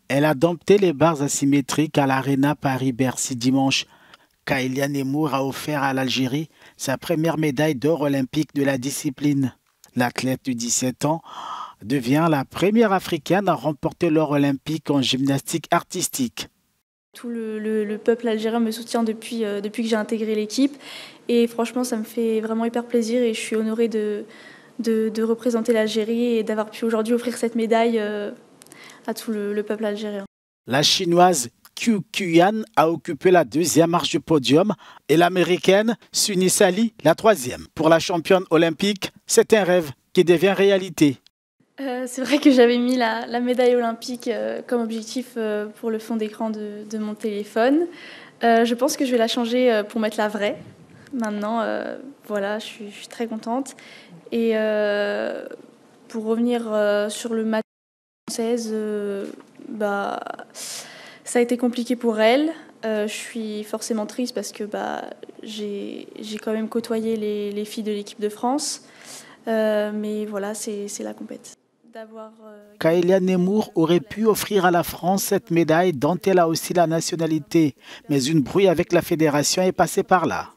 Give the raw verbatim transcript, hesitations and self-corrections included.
Elle a dompté les barres asymétriques à l'Arena Paris-Bercy dimanche. Kaïlia Nemour a offert à l'Algérie sa première médaille d'or olympique de la discipline. L'athlète de dix-sept ans devient la première africaine à remporter l'or olympique en gymnastique artistique. Tout le, le, le peuple algérien me soutient depuis, euh, depuis que j'ai intégré l'équipe. Et franchement, ça me fait vraiment hyper plaisir et je suis honorée de, de, de représenter l'Algérie et d'avoir pu aujourd'hui offrir cette médaille euh, à tout le, le peuple algérien. La chinoise Qiu Qian a occupé la deuxième marche du podium et l'américaine Suni Sally la troisième. Pour la championne olympique, c'est un rêve qui devient réalité. Euh, c'est vrai que j'avais mis la, la médaille olympique euh, comme objectif euh, pour le fond d'écran de, de mon téléphone. Euh, je pense que je vais la changer euh, pour mettre la vraie. Maintenant, euh, voilà, je suis, je suis très contente. Et euh, pour revenir euh, sur le match française, euh, bah, ça a été compliqué pour elle. Euh, je suis forcément triste parce que bah, j'ai quand même côtoyé les, les filles de l'équipe de France. Euh, mais voilà, c'est la compète. Kaïlia Nemour aurait pu offrir à la France cette médaille dont elle a aussi la nationalité. Mais une brouille avec la fédération est passée par là.